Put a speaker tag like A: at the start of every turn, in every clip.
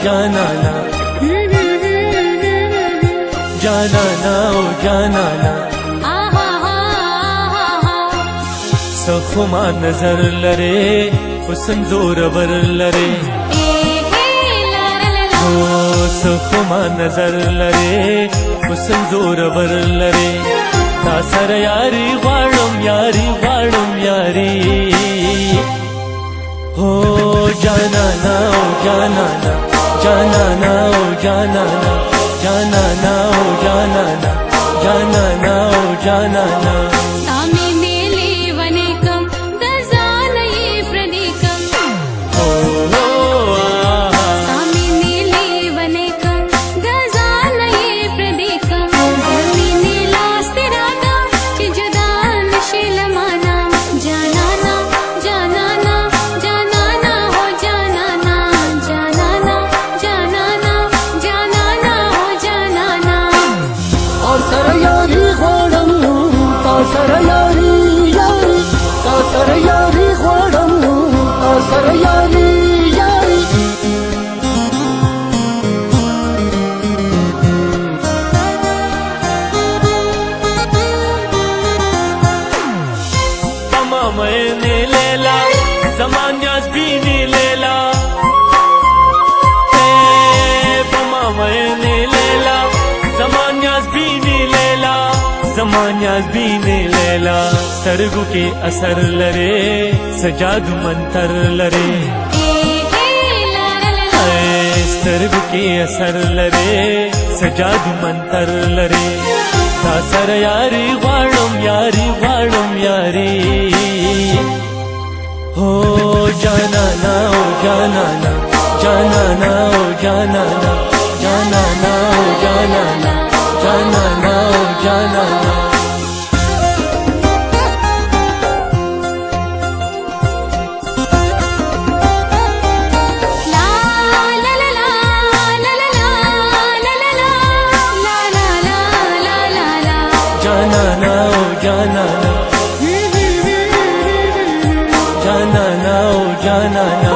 A: जाना ना, जाना ना ओ जाना ना। सखुमा नजर लरे हुस्न जोरवर लरे, सखुमा नजर लरे हुस्न जोरवर लरे। तासर यारी वाड़म यारी वाड़म यारी, हो जाना ना ओ जाना ना, जाना ना ओ जाना ना, जाना ना ओ जाना ना, जाना ना ओ जाना ना। मैंने लेला ज़मान्याज़ बीनी लेला, बमा मैंने लेला ज़मान्याज़ बीनी लेला, ज़मान्याज़ बीनी लेला। सरगु के असर लरे सजादु मंतर लरे, सरगु के असर लरे सजादु मंतर लरे। तासर यारी वाड़म यारी वाड़म यारी, हो जाना ना ओ जाना ना, जाना ना ओ जाना ना, जाना ना ओ जाना ना, जाना ना ओ जाना ना। जाना ना ओ जाना ना, जाना ना ओ जाना ना।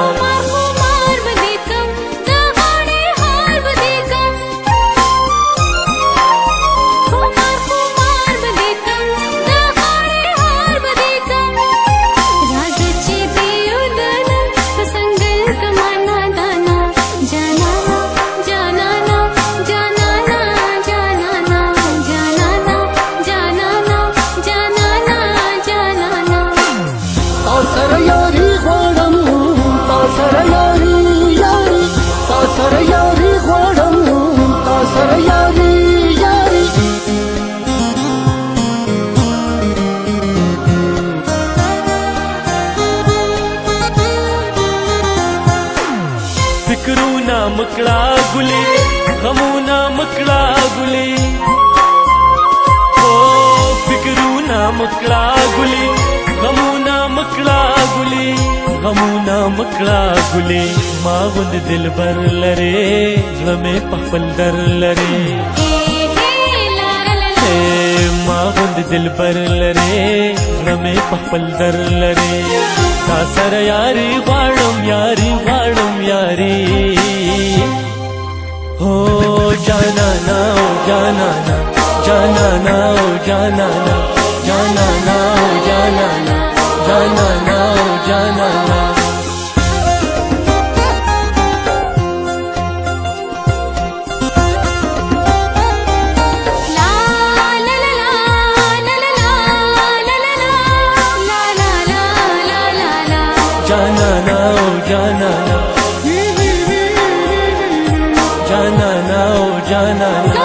A: फिक्रूना मकड़ा गुली गमूना मकड़ा गुली, ओ फिक्रूना मकड़ा गुली गमूना मकड़ा गुली, गमूना मकड़ा गुली। मावुंद दिल बर लरे गमे पफल दर लरे, मावुंद दिल बर लरे गमे पफल दर लरे। तासर यारी वाड़म यारी वाड़म यारी, हो जाना ना ओ जाना ना, जाना ना ओ जाना ना, जाना ना ओ जाना ना, जाना ना ओ जाना ना। जाना ना ओ जाना ना, जाना ना ओ जाना ना।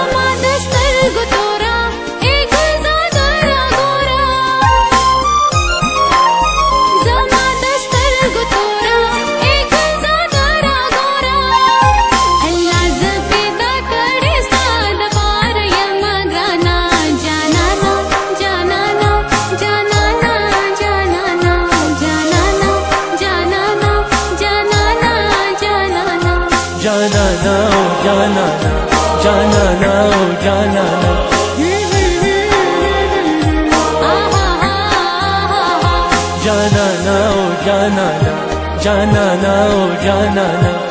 A: जाना ना ओ जाना ना, जाना ना ओ जाना ना। जाना ना ओ जाना ना, जाना ना ओ जाना ना।